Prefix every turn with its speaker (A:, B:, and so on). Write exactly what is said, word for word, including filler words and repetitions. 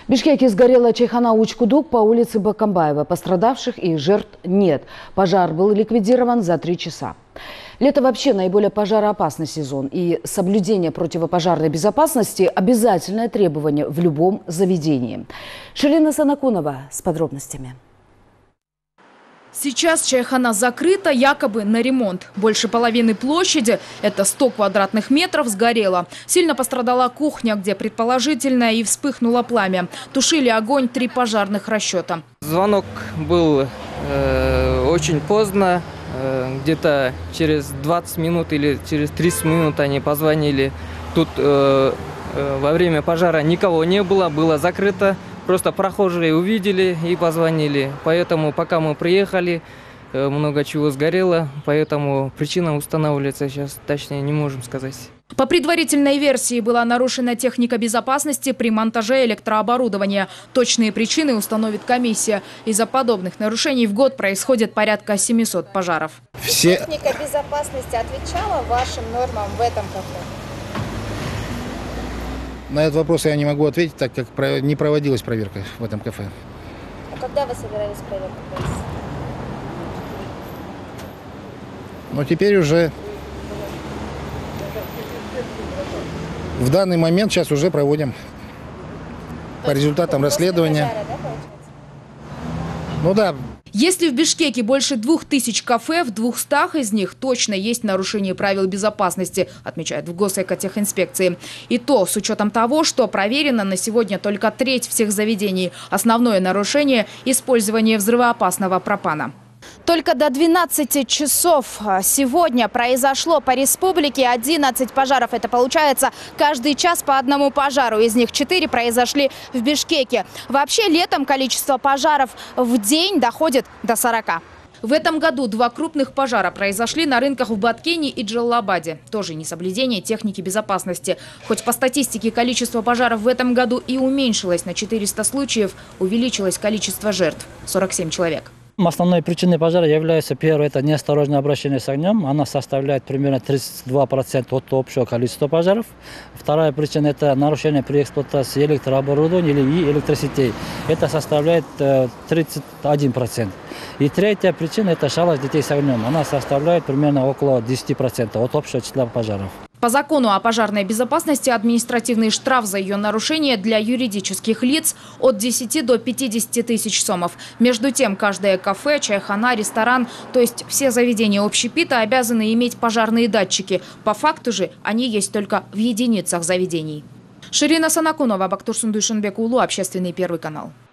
A: В Бишкеке сгорела чайхана Учкудук по улице Бакамбаева. Пострадавших и жертв нет. Пожар был ликвидирован за три часа. Лето вообще наиболее пожароопасный сезон. И соблюдение противопожарной безопасности – обязательное требование в любом заведении. Ширина Санакунова с подробностями.
B: Сейчас чайхана закрыта якобы на ремонт. Больше половины площади, это сто квадратных метров, сгорело. Сильно пострадала кухня, где предположительно и вспыхнуло пламя. Тушили огонь три пожарных расчета.
C: Звонок был э, очень поздно. Э, где-то через двадцать минут или через тридцать минут они позвонили. Тут э, э, во время пожара никого не было, было закрыто. Просто прохожие увидели и позвонили. Поэтому пока мы приехали, много чего сгорело. Поэтому причина устанавливается сейчас, точнее, не можем сказать.
B: По предварительной версии была нарушена техника безопасности при монтаже электрооборудования. Точные причины установит комиссия. Из-за подобных нарушений в год происходит порядка семисот пожаров.
D: Все... Техника безопасности отвечала вашим нормам в этом кафе?
E: На этот вопрос я не могу ответить, так как не проводилась проверка в этом кафе.
D: А когда вы собирались проверку провести?
E: Но теперь уже в данный момент сейчас уже проводим по результатам расследования.
D: Пожара, да,
E: ну да.
B: Если в Бишкеке больше двух тысяч кафе, в двухстах из них точно есть нарушение правил безопасности, отмечают в Госэкотехинспекции. И то с учетом того, что проверено на сегодня только треть всех заведений. Основное нарушение – использование взрывоопасного пропана.
F: Только до двенадцати часов сегодня произошло по республике одиннадцать пожаров. Это получается каждый час по одному пожару. Из них четыре произошли в Бишкеке. Вообще летом количество пожаров в день доходит до сорока.
B: В этом году два крупных пожара произошли на рынках в Баткене и Джалалабаде. Тоже несоблюдение техники безопасности. Хоть по статистике количество пожаров в этом году и уменьшилось на четыреста случаев, увеличилось количество жертв – сорок семь человек.
G: Основной причиной пожара является, первое, это неосторожное обращение с огнем. Она составляет примерно тридцать два процента от общего количества пожаров. Вторая причина – это нарушение при эксплуатации электрооборудования или электросетей. Это составляет тридцать один процент. И третья причина – это шалость детей с огнем. Она составляет примерно около десяти процентов от общего числа пожаров.
B: По закону о пожарной безопасности административный штраф за ее нарушение для юридических лиц от десяти до пятидесяти тысяч сомов. Между тем, каждое кафе, чайхана, ресторан, то есть все заведения общепита обязаны иметь пожарные датчики. По факту же они есть только в единицах заведений. Ширина Санакунова, Бактур Сундуйшинбек Улу, Общественный первый канал.